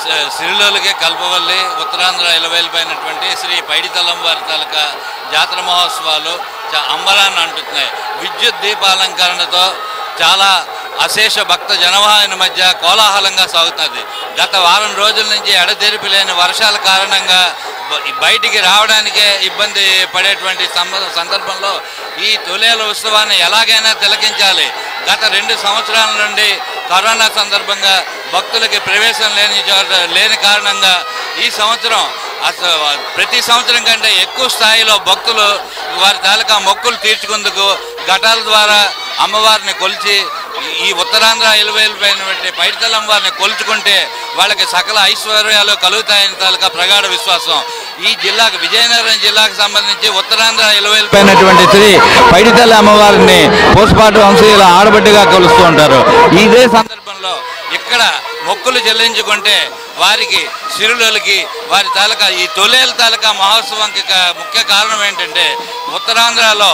సిరిలోలికి కల్పవల్లి ఉత్తరాంధ్ర ఇలవేలిపోయినటువంటి శ్రీ పైడితల్లం వారి తాలూకా జాతర మహోత్సవాలు అంబరాన్ని అంటున్నాయి. విద్యుత్ దీపాలంకరణతో చాలా అశేష భక్త జనవాహిని మధ్య కోలాహలంగా సాగుతుంది. గత వారం రోజుల నుంచి ఎడతెరిపి లేని వర్షాల కారణంగా బయటికి రావడానికే ఇబ్బంది పడేటువంటి సందర్భంలో ఈ తొలేల ఉత్సవాన్ని ఎలాగైనా తిలకించాలి. గత 2 సంవత్సరాల నుండి కరోనా సందర్భంగా భక్తులకి ప్రవేశం లేని కారణంగా ఈ సంవత్సరం ప్రతి సంవత్సరం కంటే ఎక్కువ స్థాయిలో భక్తులు వారి తాలూకా మొక్కులు తీర్చుకుందుకు ఘటాల ద్వారా అమ్మవారిని కొలిచి ఈ ఉత్తరాంధ్ర ఇలవేలిపోయినటువంటి పైడితల్లం వారిని కొలుచుకుంటే వాళ్ళకి సకల ఐశ్వర్యాలు కలుగుతాయని తాలూకా ప్రగాఢ విశ్వాసం. ఈ జిల్లాకు విజయనగరం జిల్లాకు సంబంధించి ఉత్తరాంధ్ర ఇలవేలిపోయినటువంటి శ్రీ పైడితల్లి అమ్మవారిని పోస్పాటు వంశీయుల ఆడబిడ్డగా కొలుస్తూ ఉంటారు. ఇదే సందర్భంలో ఇక్కడ మొక్కులు చెల్లించుకుంటే వారికి సిరులకి వారి తాలూకా ఈ తొలేల తాలూకా మహోత్సవంకి ముఖ్య కారణం ఏంటంటే ఉత్తరాంధ్రలో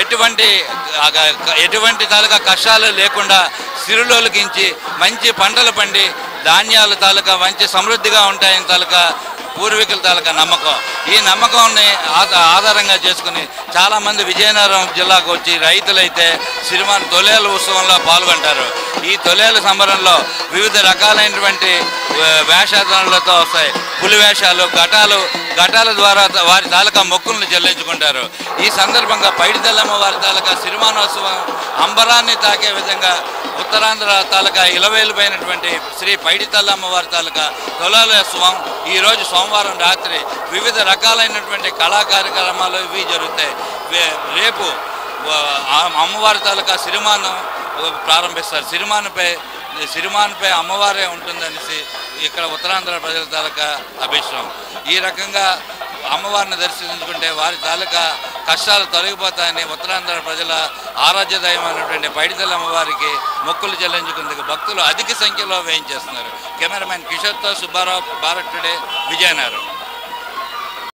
ఎటువంటి తాలూకా కష్టాలు లేకుండా సిరులకించి మంచి పంటలు పండి ధాన్యాల తాలూకా మంచి సమృద్ధిగా ఉంటాయని తాలూకా పూర్వీకుల తాలూకా నమ్మకం. ఈ నమ్మకాన్ని ఆధారంగా చేసుకుని చాలామంది విజయనగరం జిల్లాకు వచ్చి రైతులైతే సిరిమాన్ తొలేల ఉత్సవంలో పాల్గొంటారు. ఈ తొలేల సంబరంలో వివిధ రకాలైనటువంటి వేషాధనలతో వస్తాయి. పులి వేషాలు, ఘటాల ద్వారా వారి తాలూకా మొక్కులను చెల్లించుకుంటారు. ఈ సందర్భంగా పైడితల్లమ్మ వారి తాలూకా సిరిమానోత్సవం అంబరాన్ని తాకే విధంగా ఉత్తరాంధ్ర తాలూకా ఇలవేలిపోయినటువంటి శ్రీ పైడితల్లమ్మ వారి తాలూకా తొలేలోత్సవం ఈరోజు సోమవారం రాత్రి వివిధ రకాలైనటువంటి కళా కార్యక్రమాలు ఇవి జరుగుతాయి. రేపు అమ్మవారి తాలూకా సిరిమాను ప్రారంభిస్తారు. సిరిమాన్పై అమ్మవారే ఉంటుందనేసి ఇక్కడ ఉత్తరాంధ్ర ప్రజల తాలూకా అభిష్టం. ఈ రకంగా అమ్మవారిని దర్శించుకుంటే వారి తాలూకా కష్టాలు తొలగిపోతాయని ఉత్తరాంధ్ర ప్రజల ఆరాధ్య దైవమైనటువంటి పైడితల్లి అమ్మవారికి మొక్కులు చెల్లించుకుందుకు భక్తులు అధిక సంఖ్యలో వేయించేస్తున్నారు. కెమెరామెన్ కిషోర్తో సుబ్బారావు, భారత్ టుడే, విజయనగరం.